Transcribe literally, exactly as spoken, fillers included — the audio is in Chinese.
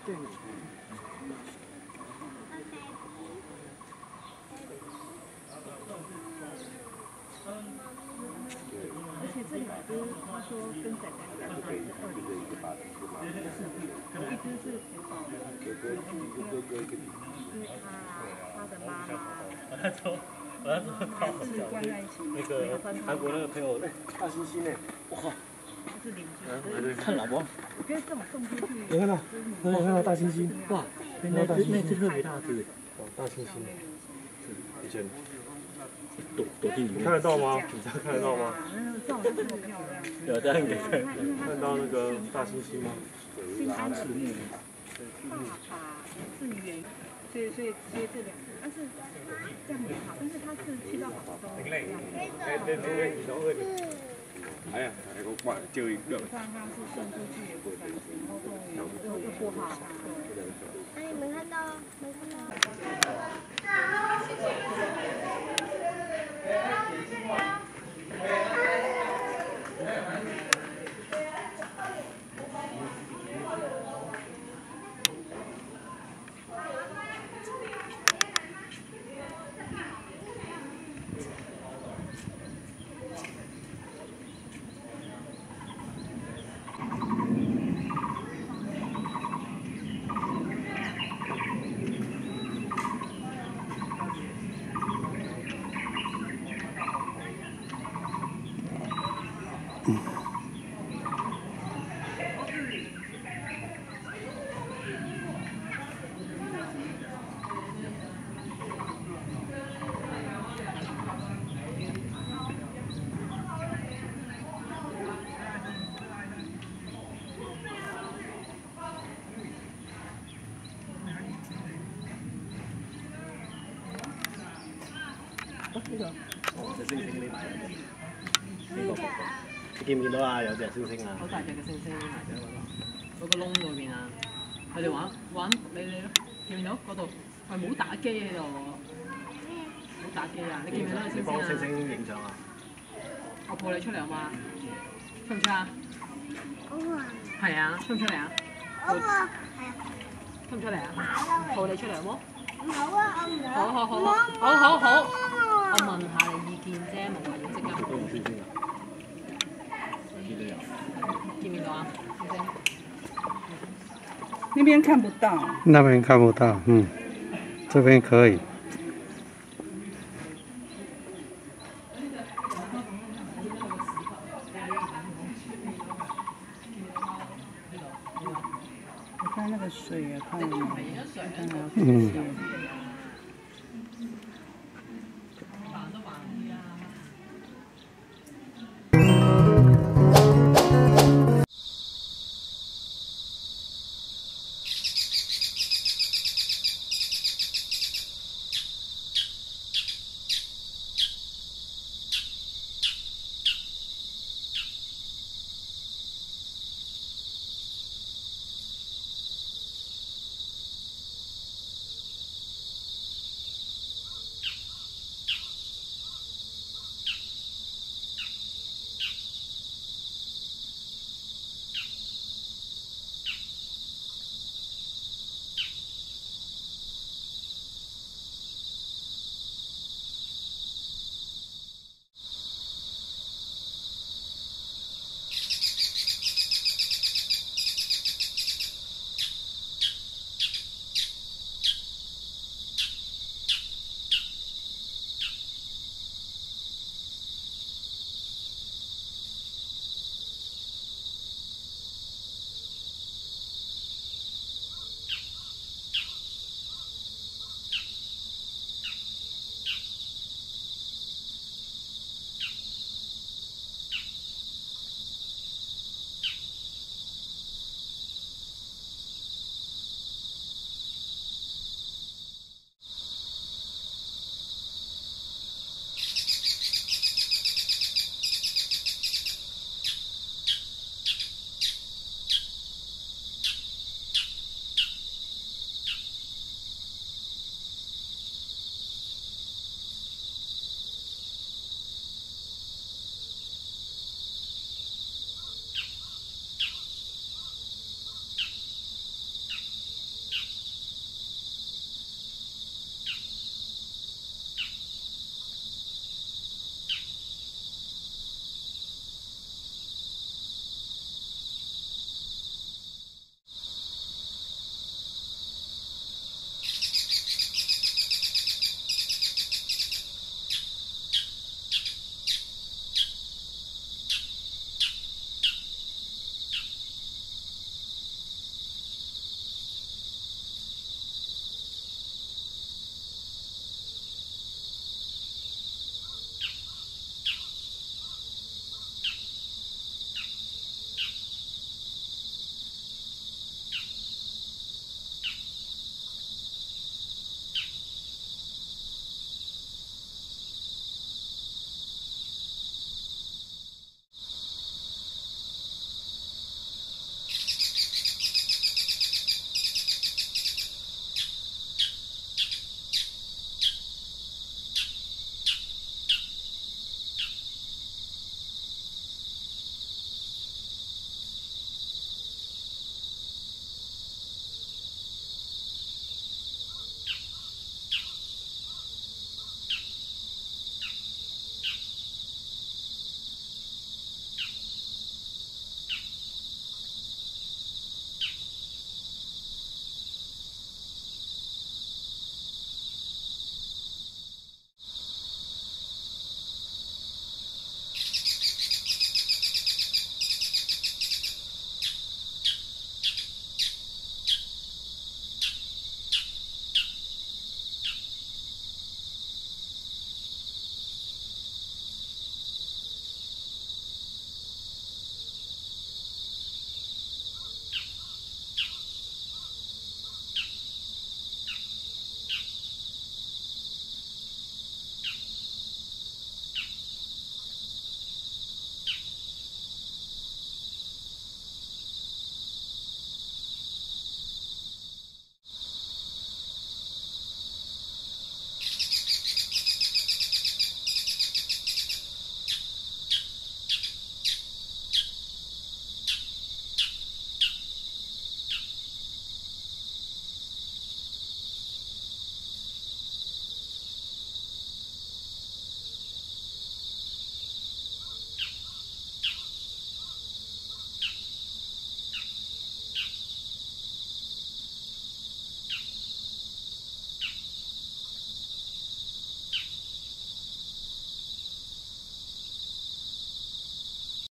对。而且这两只他说跟仔仔感觉是二零一八的，一只是福宝的，因为他他的妈妈。是关在一起。 那个韩国那个朋友，哎，大猩猩哎，哇！ 是邻居。 看老婆。 我觉得这种送出去。 有看到？有看到大猩猩？哇！那只那只特别大只。哦，大猩猩。以前。躲躲进里面。看得到吗？你这样看得到吗？ 这种这么漂亮。 有这样给看。看到那个大猩猩吗？ 新安赤木。爸爸是圆，所以所以所以这两个，但是这样也好，但是它是去到好都一样。 哎呀，那个挂就一个。 看它是送出去也不担心，然后动物园又又不好。 那你们看到没看到？ 呢個，哦，隻猩猩匿埋喺度。呢個角度，你見唔見到啊？有隻猩猩啊！ 好大隻嘅猩猩匿埋咗嗰個嗰個窿裏邊啊！佢哋玩玩你你咯，見唔見到嗰度？係冇打機喺度，冇打機啊！你見唔見到個猩猩啊？ 你幫猩猩影相啊！ 我抱你出嚟好嘛？出唔出啊？係啊，出唔出嚟啊？出唔出嚟啊？抱你出嚟好冇？ 唔好啊，我唔好。 好好好好好好好，我問下你意見啫，冇話要即刻。 都唔知先啊！見到有。 見唔見到啊？猩猩。 那邊看不到。 那邊看不到，嗯，這邊可以。 你看那個水啊，看有沒有？看它。 嗯。